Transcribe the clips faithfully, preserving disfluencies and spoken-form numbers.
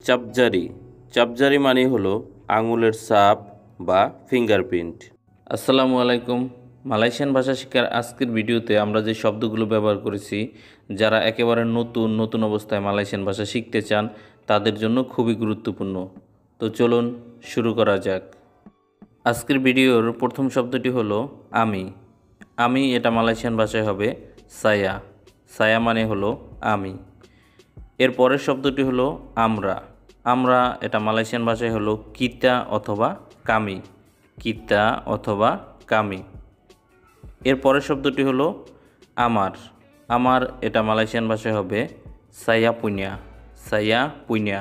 চাপজারি চাপজারি মানে হলো আঙুলের ছাপ বা ফিঙ্গারপ্রিন্ট। আসসালামু আলাইকুম। মালয়েশিয়ান ভাষা শিক্ষার আজকের ভিডিওতে আমরা যে শব্দগুলো ব্যবহার করেছি, যারা একেবারে নতুন নতুন অবস্থায় মালয়েশিয়ান ভাষা শিখতে চান তাদের জন্য খুবই গুরুত্বপূর্ণ। তো চলুন শুরু করা যাক। আজকের ভিডিওর প্রথম শব্দটি হলো আমি। আমি এটা মালয়েশিয়ান ভাষায় হবে সায়া। সায়া মানে হলো আমি। এর পরের শব্দটি হলো আমরা। আমরা এটা মালয়েশিয়ান ভাষায় হলো কিতা অথবা কামি। কিতা অথবা কামি। এর পরের শব্দটি হলো আমার। আমার এটা মালয়েশিয়ান ভাষায় হবে সায়া পুনিয়া। সায়া পুনিয়া।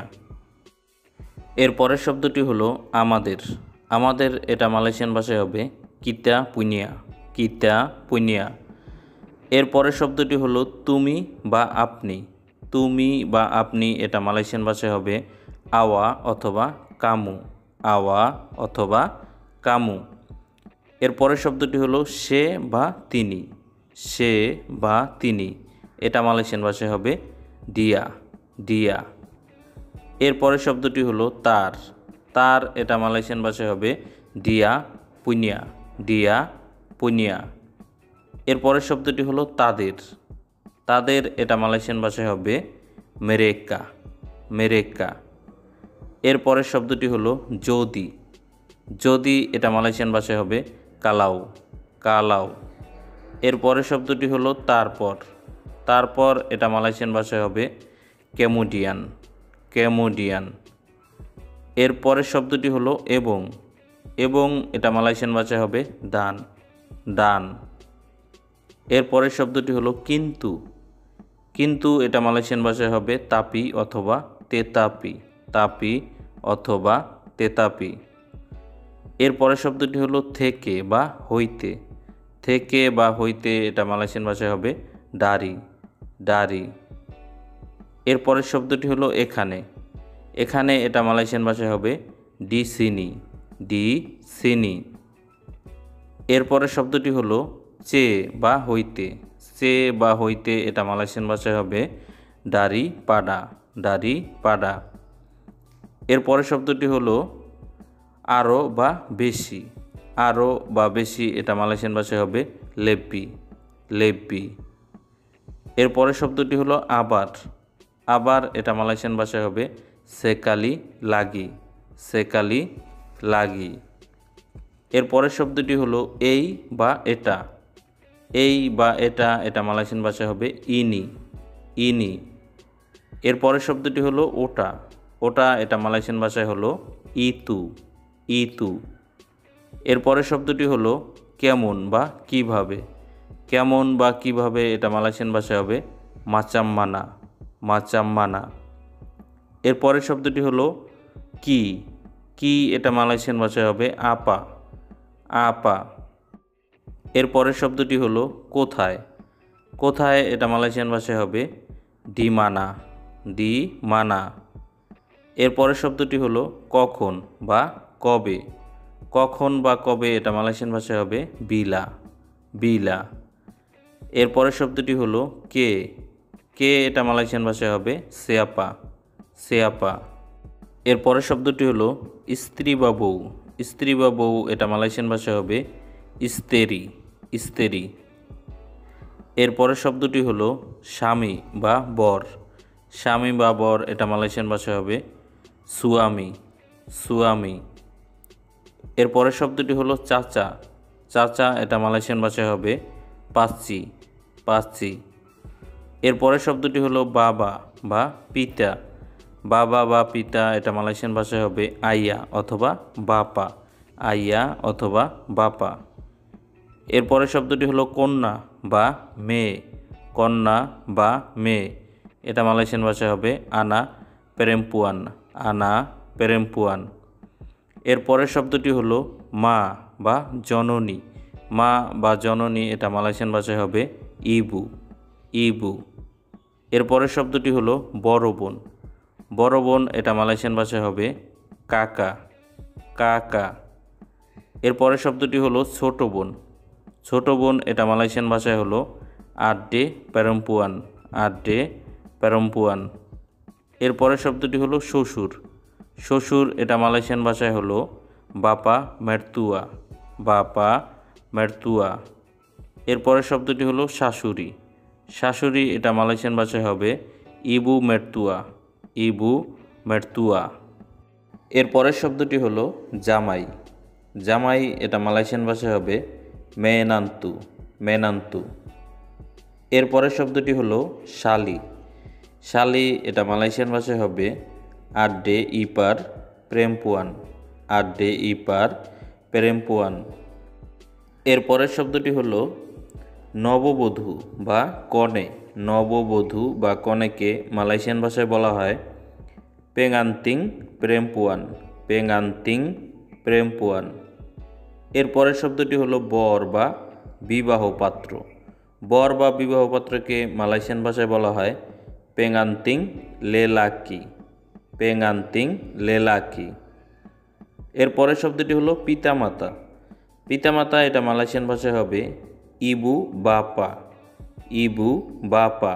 এর পরের শব্দটি হলো আমাদের। আমাদের এটা মালয়েশিয়ান ভাষায় হবে কিতা পুনিয়া। কিতা পুনিয়া। এর পরের শব্দটি হলো তুমি বা আপনি। তুমি বা আপনি এটা মালয়েশিয়ান ভাষায় হবে আওয়া অথবা কামু। আওয়া অথবা কামু। এর পরের শব্দটি হলো সে বা তিনি। সে বা তিনি এটা মালয়েশিয়ান ভাষায় হবে দিয়া। দিয়া। এর পরের শব্দটি হলো তার। তার এটা মালয়েশিয়ান ভাষায় হবে দিয়া পুনিয়া। দিয়া পুনিয়া। এর পরের শব্দটি হলো তাদের। তাদের এটা মালয়েশিয়ান ভাষায় হবে মেরেকা। মেরেকা। এর পরের শব্দটি হলো যদি। যদি এটা মালয়েশিয়ান ভাষায় হবে কালাও। কালাও। এর পরের শব্দটি হলো তারপর। তারপর এটা মালয়েশিয়ান ভাষায় হবে কেমুডিয়ান। কেমুডিয়ান। এর পরের শব্দটি হলো এবং। এবং এটা মালয়েশিয়ান ভাষায় হবে দান। দান। এর পরের শব্দটি হলো কিন্তু। কিন্তু এটা মালয়েশিয়ান ভাষায় হবে তাপি অথবা তেতাপি। তাপি অথবা তেতাপি। এর পরের শব্দটি হলো থেকে বা হইতে। থেকে বা হইতে এটা মালয়েশিয়ান ভাষায় হবে ডারি। ডারি। এর পরের শব্দটি হলো এখানে। এখানে এটা মালয়েশিয়ান ভাষায় হবে ডি সিনি। ডি সিনি। এর পরের শব্দটি হলো চে বা হইতে। চে বা হইতে এটা মালয়েশিয়ান ভাষায় হবে ডারি পাডা। ডারি পাডা। এর পরের শব্দটি হলো আরও বা বেশি। আরও বা বেশি এটা মালয়েশিয়ান ভাষায় হবে লেপি। লেপি। এর পরের শব্দটি হলো আবার। আবার এটা মালয়েশিয়ান ভাষায় হবে সেকালি লাগি। সেকালি লাগি। এর পরের শব্দটি হলো এই বা এটা। এই বা এটা এটা মালয়েশিয়ান ভাষায় হবে ইনি। ইনি। এর পরের শব্দটি হলো ওটা। ওটা এটা মালয়েশিয়ান ভাষায় হলো ইতু। ইতু। এর পরের শব্দটি হলো কেমন বা কিভাবে। কেমন বা কিভাবে এটা মালয়েশিয়ান ভাষায় হবে মাচাম মানা। মাচাম মানা। এর পরের শব্দটি হলো কি। কি এটা মালয়েশিয়ান ভাষায় হবে আপা। আপা। এর পরের শব্দটি হলো কোথায়। কোথায় এটা মালয়েশিয়ান ভাষায় হবে ডি মানা। ডি মানা। এর পরের শব্দটি হলো কখন বা কবে। কখন বা কবে এটা মালয়েশিয়ান ভাষায় হবে বিলা। বিলা। এর পরের শব্দটি হলো কে। কে এটা মালয়েশিয়ান ভাষায় হবে সেয়াপা। সেয়াপা। এর পরের শব্দটি হলো স্ত্রী বা বউ। স্ত্রী বা বউ এটা মালয়েশিয়ান ভাষায় হবে ইস্তেরি। ইস্তেরি। এর পরের শব্দটি হলো স্বামী বা বর। স্বামী বা বর এটা মালয়েশিয়ান ভাষায় হবে সুয়ামি। সুয়ামি। এর পরের শব্দটি হলো চাচা। চাচা এটা মালয়েশিয়ান ভাষায় হবে পাচ্চি। পাচ্চি। এর পরের শব্দটি হলো বাবা বা পিতা। বাবা বা পিতা এটা মালয়েশিয়ান ভাষায় হবে আইয়া অথবা বাপা। আইয়া অথবা বাপা। এর পরের শব্দটি হলো কন্যা বা মেয়ে। কন্যা বা মেয়ে এটা মালয়েশিয়ান ভাষায় হবে আনা পেরেম্পুয়ান। আনা পেরেম্পুয়ান। এর পরের শব্দটি হলো মা বা জননী। মা বা জননী এটা মালয়েশিয়ান ভাষায় হবে ইবু। ইবু। এর পরের শব্দটি হলো বড় বোন। বড় বোন এটা মালয়েশিয়ান ভাষায় হবে কাকা। কাকা। এর পরের শব্দটি হলো ছোট বোন। ছোট বোন এটা মালয়েশিয়ান ভাষায় হলো আড্ডে পেরম্পুয়ান। আড্ডে পেরম্পুয়ান। এর পরের শব্দটি হলো শ্বশুর। শ্বশুর এটা মালয়েশিয়ান ভাষায় হলো বাপা মেরতুয়া, বাপা মেরতুয়া। এর পরের শব্দটি হলো শাশুড়ি। শাশুড়ি এটা মালয়েশিয়ান ভাষায় হবে ইবু মেরতুয়া, ইবু মেরতুয়া। এর পরের শব্দটি হলো জামাই। জামাই এটা মালয়েশিয়ান ভাষায় হবে মেনান্তু, মেনান্তু। এর পরের শব্দটি হলো শালি। শালি এটা মালয়েশিয়ান ভাষায় হবে আড্ডে ইপার প্রেমপুয়ান, আড্ডে ইপার প্রেমপুয়ান। এর পরের শব্দটি হলো নববধূ বা কনে। নববধূ বা কনেকে মালয়েশিয়ান ভাষায় বলা হয় পেঙ্গান্তিং প্রেমপুয়ান, পেঙ্গান্তিং প্রেমপুয়ান। এর পরের শব্দটি হলো বর বা বিবাহ পাত্র। বর বা বিবাহ পাত্রকে মালয়েশিয়ান ভাষায় বলা হয় পেঙ্গান্তিং লেলাকি, পেঙ্গান্তিং লেলাকি। এর পরের শব্দটি হলো পিতামাতা। পিতামাতা এটা মালয়েশিয়ান ভাষায় হবে ইবু বাপা, ইবু বাপা।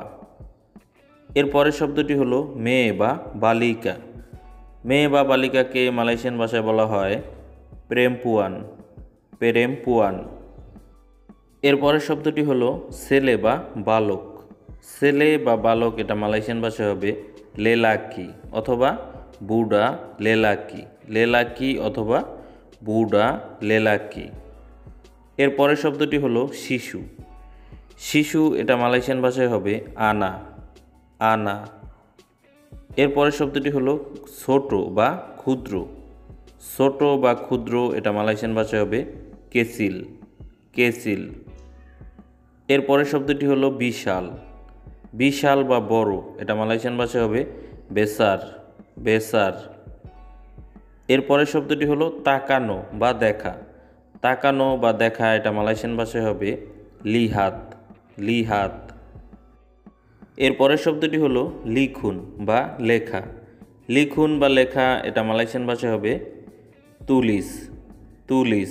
এর পরের শব্দটি হলো মেয়ে বা বালিকা। মেয়ে বা বালিকাকে মালয়েশিয়ান ভাষায় বলা হয় প্রেমপুয়ান, প্রেমপুয়ান। এর পরের শব্দটি হলো ছেলে বা বালক। ছেলে বা বালক এটা মালয়েশিয়ান ভাষায় হবে লেলাকি অথবা বুডা লেলাকি, লেলাকি অথবা বুডা লেলাকি। এর পরের শব্দটি হলো শিশু। শিশু এটা মালয়েশিয়ান ভাষায় হবে আনা, আনা। এর পরের শব্দটি হলো ছোট বা ক্ষুদ্র। ছোট বা ক্ষুদ্র এটা মালয়েশিয়ান ভাষায় হবে কেসিল, কেসিল। এর পরের শব্দটি হলো বিশাল। বিশাল বা বড় এটা মালয়েশিয়ান ভাষায় হবে বেসার, বেসার। এর পরের শব্দটি হলো তাকানো বা দেখা। তাকানো বা দেখা এটা মালয়েশিয়ান ভাষায় হবে লিহাত, লিহাত। এর পরের শব্দটি হলো লিখুন বা লেখা। লিখুন বা লেখা এটা মালয়েশিয়ান ভাষায় হবে তুলিস, তুলিস।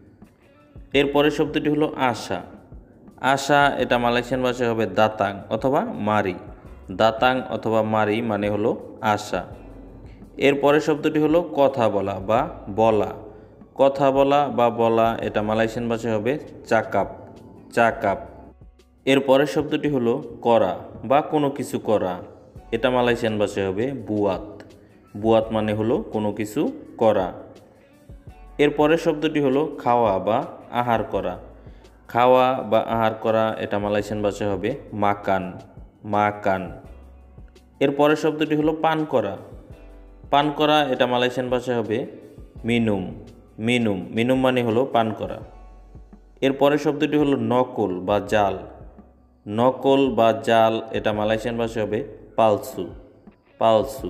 এর পরের শব্দটি হলো আশা। আশা এটা মালয়েশিয়ান ভাষায় হবে দাতাং অথবা মারি, দাতাং অথবা মারি মানে হলো আশা। এর পরের শব্দটি হলো কথা বলা বা বলা। কথা বলা বা বলা এটা মালয়েশিয়ান ভাষায় হবে চাকাপ, চাকাপ। এর পরের শব্দটি হলো করা বা কোনো কিছু করা। এটা মালয়েশিয়ান ভাষায় হবে বুয়াত, বুয়াত মানে হলো কোনো কিছু করা। এর পরের শব্দটি হলো খাওয়া বা আহার করা। খাওয়া বা আহার করা এটা মালয়েশিয়ান ভাষায় হবে মাকান, মাকান। এর পরের শব্দটি হলো পান করা। পান করা এটা মালয়েশিয়ান ভাষায় হবে মিনুম, মিনুম, মিনুম মানে হলো পান করা। এর পরের শব্দটি হলো নকল বা জাল। নকল বা জাল এটা মালয়েশিয়ান ভাষায় হবে পালসু, পালসু।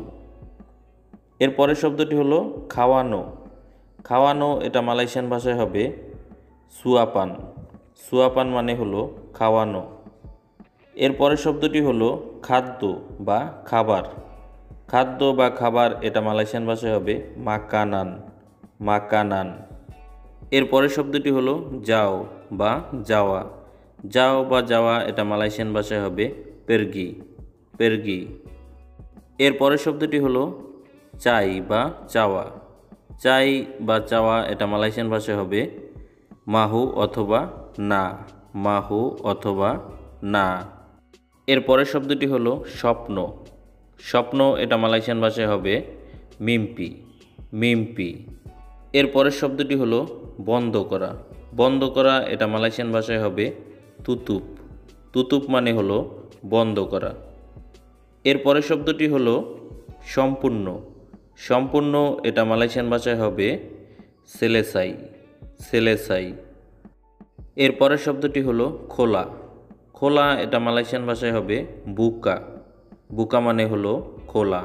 এর পরের শব্দটি হলো খাওয়ানো। খাওয়ানো এটা মালয়েশিয়ান ভাষায় হবে সুয়াপান, সুয়াপান মানে হলো খাওয়ানো। এর পরের শব্দটি হলো খাদ্য বা খাবার। খাদ্য বা খাবার এটা মালয়েশিয়ান ভাষায় হবে মাকানান, মাকানান। এর পরের শব্দটি হলো যাও বা যাওয়া। যাও বা যাওয়া এটা মালয়েশিয়ান ভাষায় হবে পেরগি, পেরগি। এর পরের শব্দটি হলো চাই বা চাওয়া। চাই বা চাওয়া এটা মালয়েশিয়ান ভাষায় হবে মাহু অথবা না, মাহু অথবা না। এর পরের শব্দটি হলো স্বপ্ন। স্বপ্ন এটা মালয়েশিয়ান ভাষায় হবে মিম্পি, মিম্পি। এর পরের শব্দটি হলো বন্ধ করা। বন্ধ করা এটা মালয়েশিয়ান ভাষায় হবে তুতুপ, তুতুপ মানে হলো বন্ধ করা। এর পরের শব্দটি হলো সম্পূর্ণ। সম্পূর্ণ এটা মালয়েশিয়ান ভাষায় হবে সেলেসাই, সেলেসাই। এর পরের শব্দটি হলো খোলা। খোলা এটা মালয়েশিয়ান ভাষায় হবে বুকা, বুকা মানে হলো খোলা।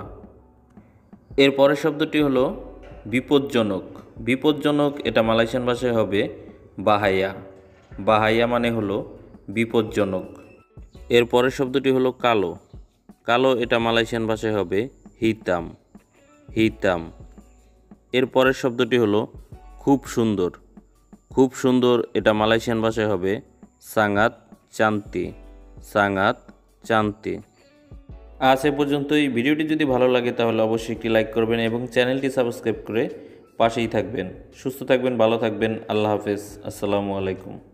এর পরের শব্দটি হলো বিপজ্জনক। বিপজ্জনক এটা মালয়েশিয়ান ভাষায় হবে বাহাইয়া, বাহাইয়া মানে হলো বিপজ্জনক। এর পরের শব্দটি হলো কালো। কালো এটা মালয়েশিয়ান ভাষায় হবে হিতাম, হিতাম। এর পরের শব্দটি হলো খুব সুন্দর। খুব সুন্দর এটা মালয়েশিয়ান ভাষায় হবে সাঙ্গাত চান্তি, সাঙ্গাত চান্তি। আজ এ পর্যন্তই। ভিডিওটি যদি ভালো লাগে তাহলে অবশ্যই একটি লাইক করবেন এবং চ্যানেলটি সাবস্ক্রাইব করে পাশেই থাকবেন। সুস্থ থাকবেন, ভালো থাকবেন। আল্লাহ হাফেজ। আসসালামু আলাইকুম।